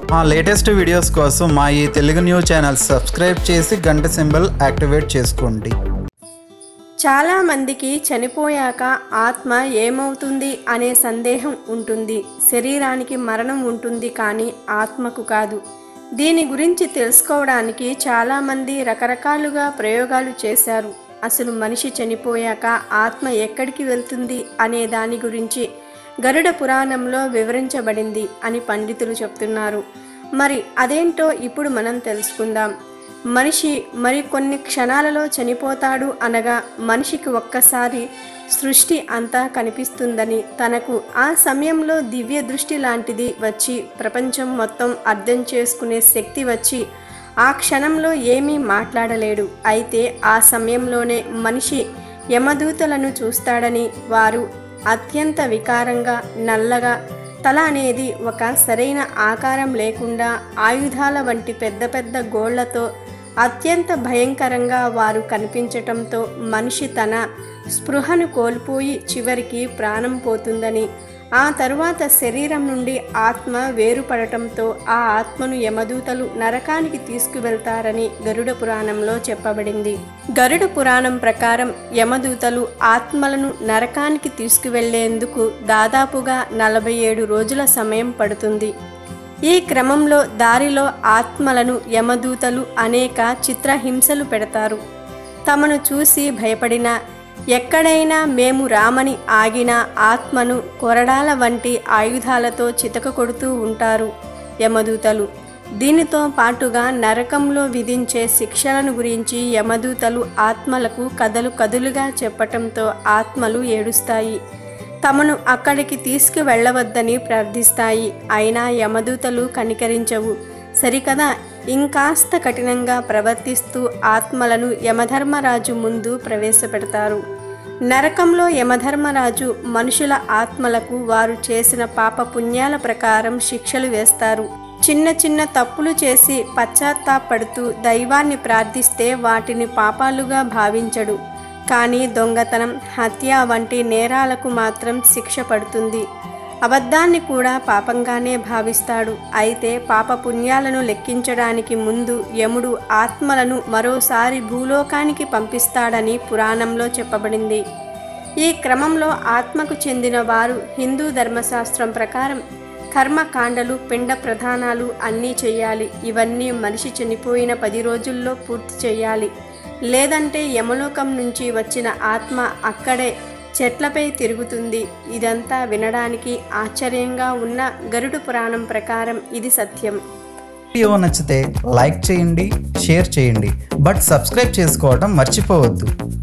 మా latest videos కోసం మా ఈ తెలుగు న్యూస్ ఛానల్ సబ్స్క్రైబ్ చేసి గంట సింబల్ యాక్టివేట్ చేసుకోండి. చాలామందికి చనిపోయాక ఆత్మ ఏమవుతుంది అనే సందేహం ఉంటుంది. శరీరానికి మరణం ఉంటుంది కానీ ఆత్మకు కాదు. దీని గురించి తెలుసుకోవడానికి చాలామంది రకరకాలుగా ప్రయోగాలు చేశారు. అసలు మనిషి చనిపోయాక ఆత్మ ఎక్కడికి వెళ్తుంది అనే దాని గురించి గరుడ పురాణంలో వివరించబడింది అని పండితులు చెప్తున్నారు. మరి అదేంటో ఇప్పుడు మనం తెలుసుకుందాం. మనిషి కొన్ని క్షణాలలో చనిపోతాడు అనగా మనిషికి ఒక్కసారి సృష్టి అంతా కనిపిస్తుందని, తనకు ఆ సమయంలో దివ్య దృష్టి లాంటిది వచ్చి ప్రపంచం మొత్తం అర్థం చేసుకునే శక్తి వచ్చి ఆ క్షణంలో ఏమీ మాట్లాడలేడు. అయితే ఆ సమయంలోనే మనిషి యమదూతలను చూస్తాడని, వారు అత్యంత వికారంగా నల్లగా, తల అనేది ఒక సరైన ఆకారం లేకుండా ఆయుధాల వంటి పెద్ద పెద్ద గోళ్లతో అత్యంత భయంకరంగా వారు కనిపించటంతో మనిషి తన స్పృహను కోల్పోయి చివరికి ప్రాణం పోతుందని, ఆ తరువాత శరీరం నుండి ఆత్మ వేరుపడటంతో ఆ ఆత్మను యమదూతలు నరకానికి తీసుకువెళ్తారని గరుడ పురాణంలో చెప్పబడింది. గరుడ పురాణం ప్రకారం యమదూతలు ఆత్మలను నరకానికి తీసుకువెళ్లేందుకు దాదాపుగా 47 రోజుల సమయం పడుతుంది. ఈ క్రమంలో దారిలో ఆత్మలను యమదూతలు అనేక చిత్రహింసలు పెడతారు. తమను చూసి భయపడిన, ఎక్కడైనా మేము రామని ఆగిన ఆత్మను కొరడాల వంటి ఆయుధాలతో చితక కొడుతూ ఉంటారు యమదూతలు. దీనితో పాటుగా నరకంలో విధించే శిక్షలను గురించి యమదూతలు ఆత్మలకు కథలుగా చెప్పటంతో ఆత్మలు ఏడుస్తాయి. తమను అక్కడికి తీసుకువెళ్ళవద్దని ప్రార్థిస్తాయి. అయినా యమదూతలు కనికరించవు. సరికదా, ఇంకాస్త కఠినంగా ప్రవర్తిస్తూ ఆత్మలను యమధర్మరాజు ముందు ప్రవేశపెడతారు. నరకంలో యమధర్మరాజు మనుషుల ఆత్మలకు వారు చేసిన పాపపుణ్యాల ప్రకారం శిక్షలు వేస్తారు. చిన్న తప్పులు చేసి పశ్చాత్తాపడుతూ దైవాన్ని ప్రార్థిస్తే వాటిని పాపాలుగా భావించడు. కానీ దొంగతనం, హత్య వంటి నేరాలకు మాత్రం శిక్ష పడుతుంది. అబద్ధాన్ని కూడా పాపంగానే భావిస్తాడు. అయితే పాపపుణ్యాలను లెక్కించడానికి ముందు యముడు ఆత్మలను మరోసారి భూలోకానికి పంపిస్తాడని పురాణంలో చెప్పబడింది. ఈ క్రమంలో ఆత్మకు చెందిన వారు హిందూ ధర్మశాస్త్రం ప్రకారం కర్మకాండలు, పిండ ప్రధానాలు అన్నీ చేయాలి. ఇవన్నీ మనిషి చనిపోయిన 10 రోజుల్లో పూర్తి చేయాలి. లేదంటే యమలోకం నుంచి వచ్చిన ఆత్మ అక్కడే చెట్లపై తిరుగుతుంది. ఇదంతా వినడానికి ఆశ్చర్యంగా ఉన్న గరుడ పురాణం ప్రకారం ఇది సత్యం. వీడియో నచ్చితే లైక్ చేయండి, షేర్ చేయండి, బట్ సబ్స్క్రైబ్ చేసుకోవడం మర్చిపోవద్దు.